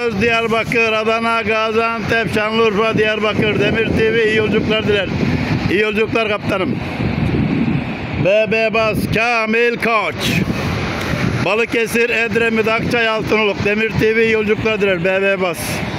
gidiyoruz. Diyarbakır, Adana, Gaziantep, Şanlıurfa, Diyarbakır. Demir TV iyi yolculuklar diler. İyi yolculuklar kaptanım. BB Bas, Kamil Koç. Balıkesir, Edremit, Akçay, Altınoluk. Demir TV iyi yolculuklar diler. BB Bas.